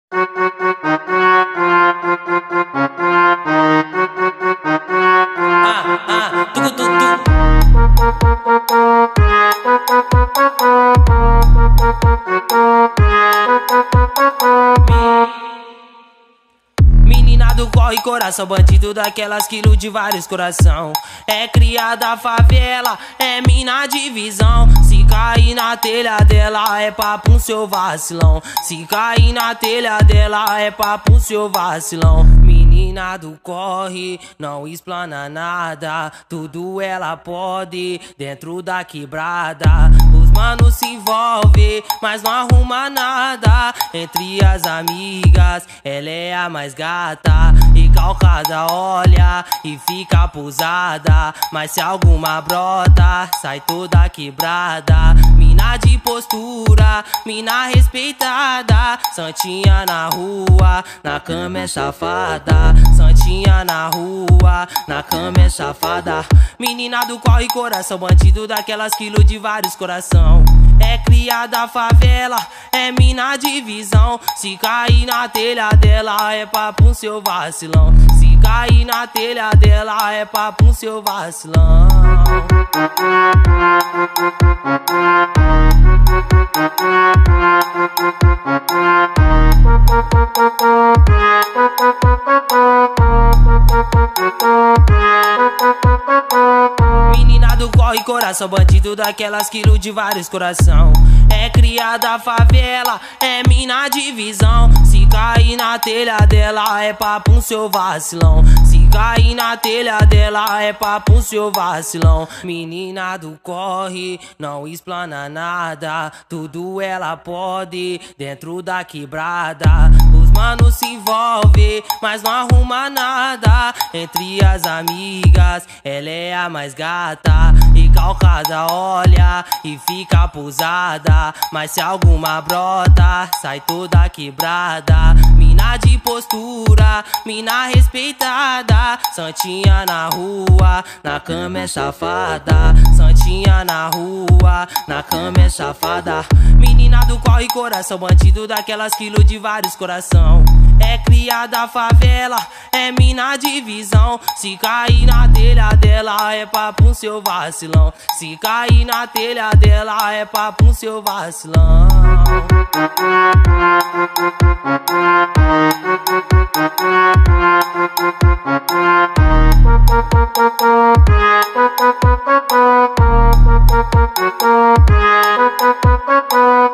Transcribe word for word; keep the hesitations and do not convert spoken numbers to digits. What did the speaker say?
Ah, ah, tucu, tu, tu. Menina do corre, coração bandido daquelas que ilude vários coração. É criada favela, é mina de visão. Se cair na telha dela é papo seu vacilão. Se cair na telha dela é papo seu vacilão. Menina do corre, não explana nada. Tudo ela pode dentro da quebrada. Os manos se envolvem, mas não arruma nada. Entre as amigas, ela é a mais gata. E calcada olha e fica pusada. Mas se alguma brota, sai toda quebrada. Mina de postura, mina respeitada. Santinha na rua, na cama é safada. Santinha na rua, na cama é safada. Menina do corre, coração bandido daquelas que ilude vários coração. É criada favela, é mina de visão. Se cair na telha dela é papo seu vacilão. Se cair na telha dela é papo seu vacilão. Menina do corre, coração bandido daquelas que ilude vários coração. É criada favela, é mina de visão. Se cair na telha dela é papo seu vacilão. Se cair na telha dela é papo seu vacilão. Menina do corre, não explana nada. Tudo ela pode dentro da quebrada. Os manos se envolvem, mas não arruma nada. Entre as amigas, ela é a mais gata. E calcada olha e fica pusada. Mas se alguma brota, sai toda quebrada. Mina de postura, mina respeitada. Santinha na rua, na cama é safada. Santinha na rua, na cama é safada. Menina do corre, coração bandido daquelas que ilude vários coração. É criada favela, é mina de visão. Se cair na telha dela é papo seu vacilão. Se cair na telha dela é papo seu vacilão. Thank you.